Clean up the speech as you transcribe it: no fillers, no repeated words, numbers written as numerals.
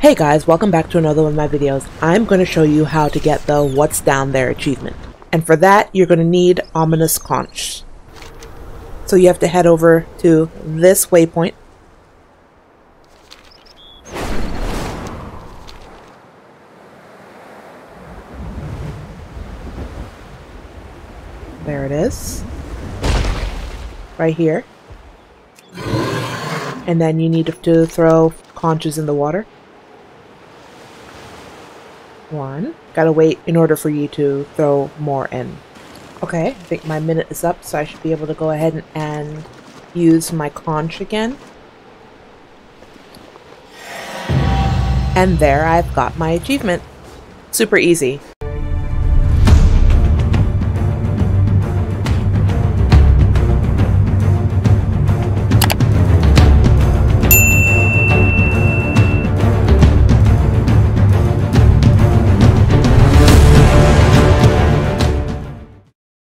Hey guys, welcome back to another one of my videos. I'm going to show you how to get the What's Down There achievement. And for that, you're going to need Ominous Conch. So you have to head over to this waypoint. There it is. Right here. And then you need to throw conches in the water. One. Gotta wait in order for you to throw more in. Okay, I think my minute is up, so I should be able to go ahead and use my conch again. And there I've got my achievement. Super easy.